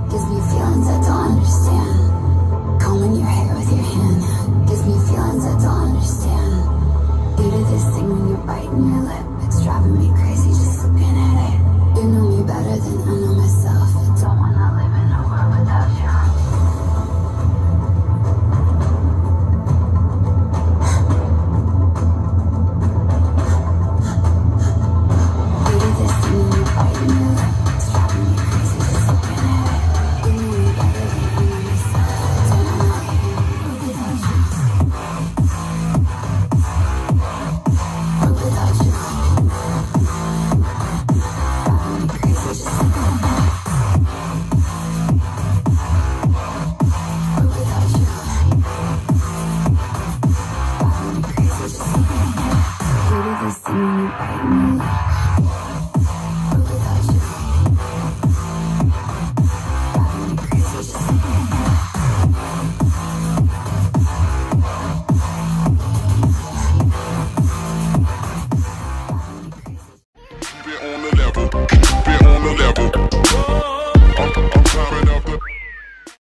Gives me feelings I don't understand. Combing your hair with your hand gives me feelings I don't understand. You do this thing when you're biting your lip. It's driving me crazy just looking at it. You know me better than I know myself. I don't wanna live in a world without you. You do this thing when you're biting your lip. It's driving me crazy just looking at it. You know me better than I know myself. I don't wanna live in a world without you. World without you. Driving me crazy just looking at it. World without you. Driving me crazy just looking at it. You do this thing when you're biting your lip.